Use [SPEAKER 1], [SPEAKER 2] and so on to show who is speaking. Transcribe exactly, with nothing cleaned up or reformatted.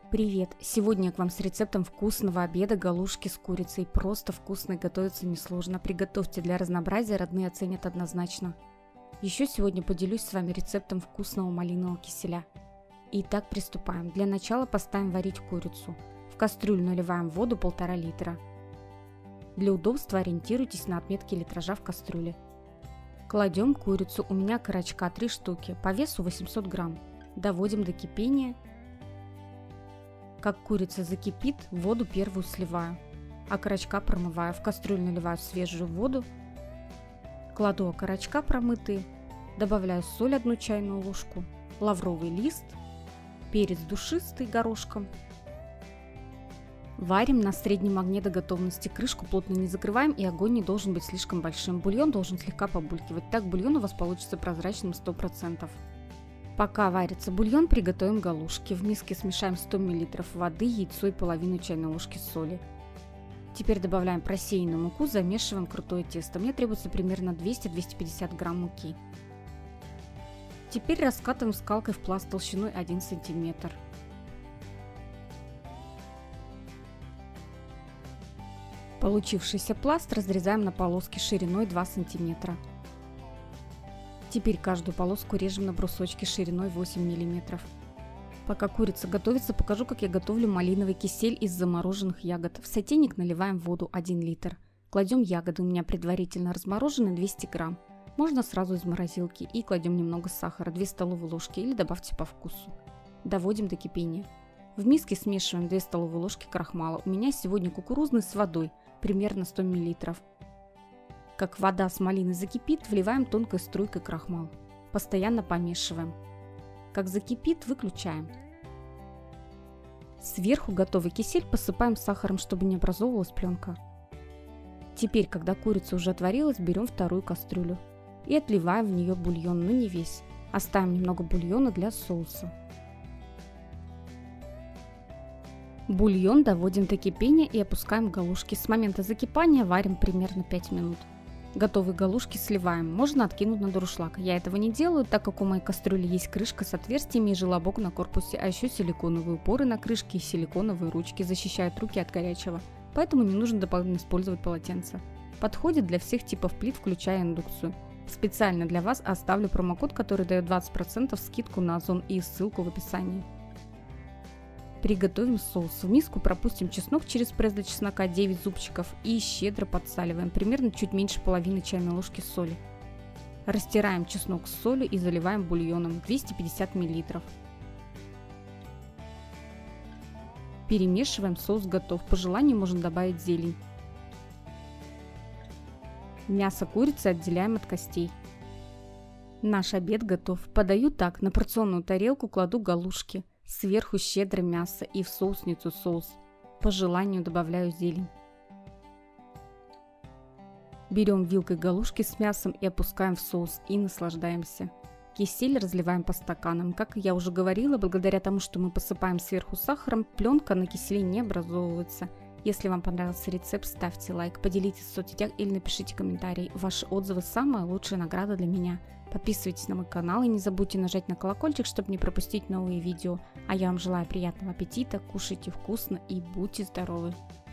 [SPEAKER 1] Привет! Сегодня я к вам с рецептом вкусного обеда галушки с курицей. Просто вкусно и готовится несложно. Приготовьте, для разнообразия родные оценят однозначно. Еще сегодня поделюсь с вами рецептом вкусного малинового киселя. Итак, приступаем. Для начала поставим варить курицу. В кастрюлю наливаем воду полтора литра. Для удобства ориентируйтесь на отметки литража в кастрюле. Кладем курицу, у меня окорочка три штуки, по весу восемьсот грамм. Доводим до кипения. Как курица закипит, воду первую сливаю. Окорочка промываю, в кастрюлю наливаю свежую воду. Кладу окорочка промытые, добавляю соль одну чайную ложку, лавровый лист, перец душистый горошком. Варим на среднем огне до готовности, крышку плотно не закрываем и огонь не должен быть слишком большим. Бульон должен слегка побулькивать, так бульон у вас получится прозрачным сто процентов. Пока варится бульон, приготовим галушки. В миске смешаем сто миллилитров воды, яйцо и половину чайной ложки соли. Теперь добавляем просеянную муку, замешиваем крутое тесто. Мне требуется примерно двести — двести пятьдесят грамм муки. Теперь раскатываем скалкой в пласт толщиной один сантиметр. Получившийся пласт разрезаем на полоски шириной два сантиметра. Теперь каждую полоску режем на брусочки шириной восемь миллиметров. Пока курица готовится, покажу, как я готовлю малиновый кисель из замороженных ягод. В сотейник наливаем воду один литр. Кладем ягоды, у меня предварительно разморожены двести грамм. Можно сразу из морозилки. И кладем немного сахара, две столовые ложки, или добавьте по вкусу. Доводим до кипения. В миске смешиваем две столовые ложки крахмала. У меня сегодня кукурузный с водой, примерно сто миллилитров. Как вода с малины закипит, вливаем тонкой струйкой крахмал. Постоянно помешиваем. Как закипит, выключаем. Сверху готовый кисель посыпаем сахаром, чтобы не образовывалась пленка. Теперь, когда курица уже отварилась, берем вторую кастрюлю и отливаем в нее бульон, но не весь. Оставим немного бульона для соуса. Бульон доводим до кипения и опускаем галушки. С момента закипания варим примерно пять минут. Готовые галушки сливаем, можно откинуть на дуршлаг. Я этого не делаю, так как у моей кастрюли есть крышка с отверстиями и желобок на корпусе, а еще силиконовые упоры на крышке и силиконовые ручки защищают руки от горячего, поэтому не нужно дополнительно использовать полотенце. Подходит для всех типов плит, включая индукцию. Специально для вас оставлю промокод, который дает двадцать процентов скидку на Озон, и ссылку в описании. Приготовим соус. В миску пропустим чеснок через пресс для чеснока девять зубчиков и щедро подсаливаем, примерно чуть меньше половины чайной ложки соли. Растираем чеснок с солью и заливаем бульоном двести пятьдесят миллилитров. Перемешиваем, соус готов. По желанию можно добавить зелень. Мясо курицы отделяем от костей. Наш обед готов. Подаю так: на порционную тарелку кладу галушки. Сверху щедро мясо и в соусницу соус. По желанию добавляю зелень. Берем вилкой галушки с мясом и опускаем в соус и наслаждаемся. Кисель разливаем по стаканам. Как я уже говорила, благодаря тому, что мы посыпаем сверху сахаром, пленка на киселе не образовывается. Если вам понравился рецепт, ставьте лайк, поделитесь в соцсетях или напишите комментарий. Ваши отзывы – самая лучшая награда для меня. Подписывайтесь на мой канал и не забудьте нажать на колокольчик, чтобы не пропустить новые видео. А я вам желаю приятного аппетита, кушайте вкусно и будьте здоровы!